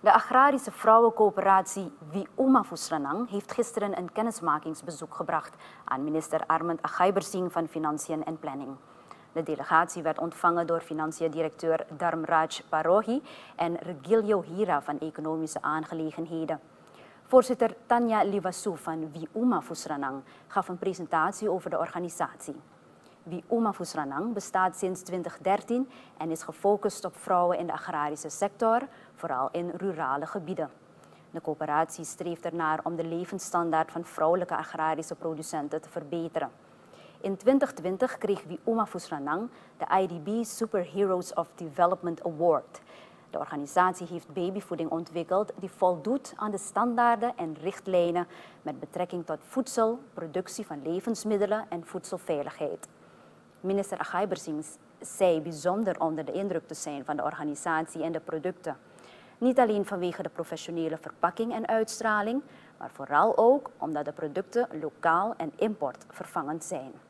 De agrarische vrouwencoöperatie Wiuma Fusranang heeft gisteren een kennismakingsbezoek gebracht aan minister Armand Agaibersing van Financiën en Planning. De delegatie werd ontvangen door financiën-directeur Dharmraj Parohi en Regilio Hira van Economische Aangelegenheden. Voorzitter Tanya Livasu van Wiuma Fusranang gaf een presentatie over de organisatie. Wiuma Fusranang bestaat sinds 2013 en is gefocust op vrouwen in de agrarische sector, vooral in rurale gebieden. De coöperatie streeft ernaar om de levensstandaard van vrouwelijke agrarische producenten te verbeteren. In 2020 kreeg Wiuma Fusranang de IDB Superheroes of Development Award. De organisatie heeft babyvoeding ontwikkeld die voldoet aan de standaarden en richtlijnen met betrekking tot voedsel, productie van levensmiddelen en voedselveiligheid. Minister Agaibersing zei bijzonder onder de indruk te zijn van de organisatie en de producten. Niet alleen vanwege de professionele verpakking en uitstraling, maar vooral ook omdat de producten lokaal en importvervangend zijn.